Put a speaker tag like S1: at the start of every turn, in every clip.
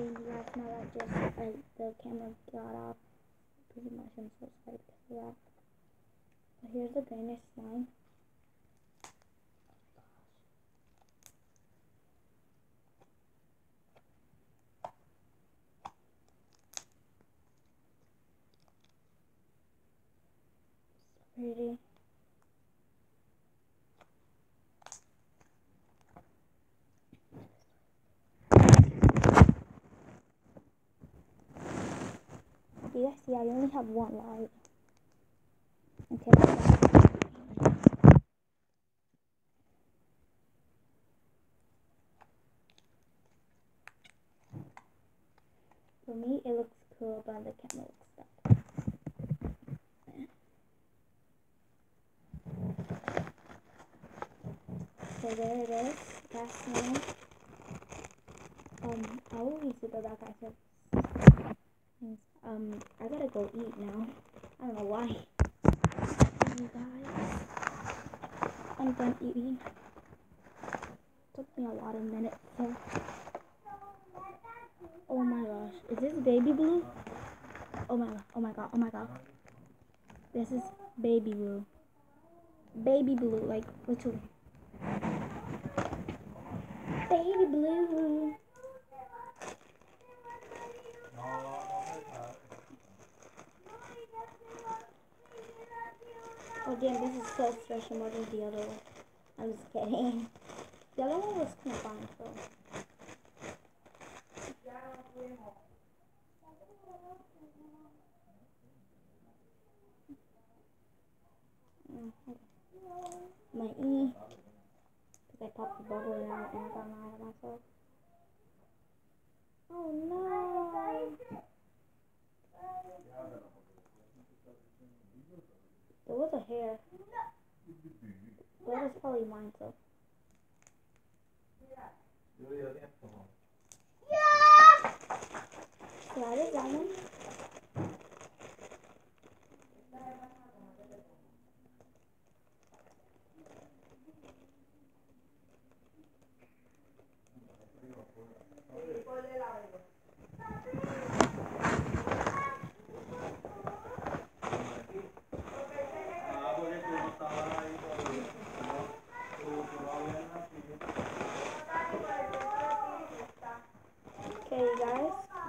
S1: you guys know that just the camera got off. Pretty much, I'm so sorry because of that. But here's the greenish slime. Pretty. You guys see, I only have one light. Okay. For me, it looks cool, but the camera looks bad. So there it is. That's one. I will need to go back after. I gotta go eat now. I don't know why. You guys, I'm done eating. Took me a lot of minutes. So. Oh my gosh, is this baby blue? Oh my god, oh my god. This is baby blue. Baby blue, like literally. Baby blue. Oh damn, this is so special more than the other one. I'm just kidding. The other one was kind of fun, so. My because I popped the bubble and I got mad at myself. Oh no! There was a hair. That was probably mine, so. So that is that one. Okay, guys.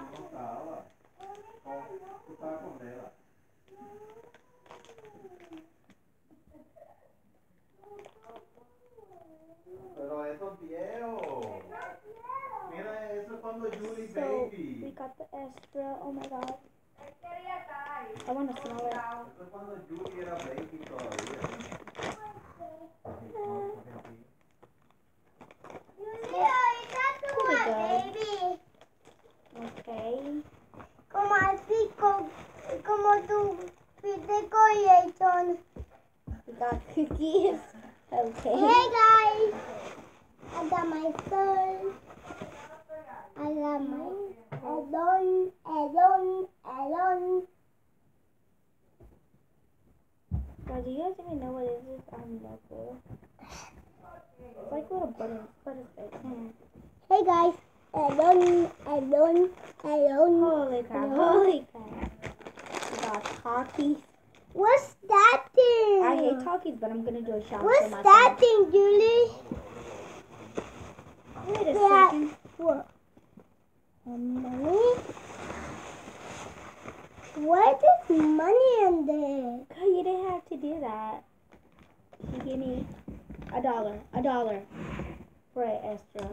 S2: Pero eso es viejo. Mira, eso es cuando Julie
S1: So,
S2: baby.
S1: we got the extra. Oh my god. I want to smell it.
S2: Eso es cuando Julie era baby todavía.
S1: Okay.
S3: Como así, como tu decoration.
S1: We got cookies. Okay.
S3: Hey guys, I got my phone. I got my alone.
S1: Guys, do you guys even know what it is? I'm not sure. It's like little buttons, but it's like,
S3: Hey guys, alone.
S1: Holy crap, holy crap. We got Talkies.
S3: What's that thing?
S1: I hate Talkies, but I'm gonna do a shout for
S3: What's
S1: my
S3: that
S1: friend.
S3: thing, Julie?
S1: Wait a second.
S3: What? Money? What is money in there?
S1: God, you didn't have to do that. She gave me $1 for an extra.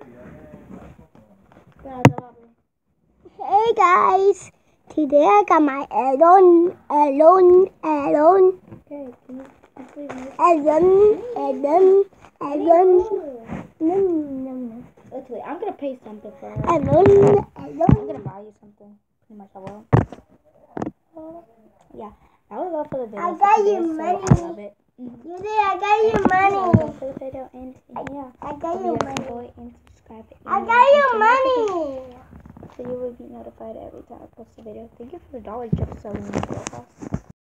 S1: Got $1.
S3: Hey guys, today I got my alone.
S1: Okay, can you please move?
S3: Alone. No.
S1: Let's wait. I'm gonna pay something for her.
S3: Alone.
S1: I'm gonna buy you something. Pretty much I will. Yeah, that was all for the video.
S3: I got
S1: for
S3: you
S1: today,
S3: money.
S1: So I love it.
S3: Julie, I got you money.
S1: For the video and yeah,
S3: I got you money.
S1: enjoy and subscribe.
S3: I got you money.
S1: So you will be notified every time I post a video. Thank you for the dollar chip selling me.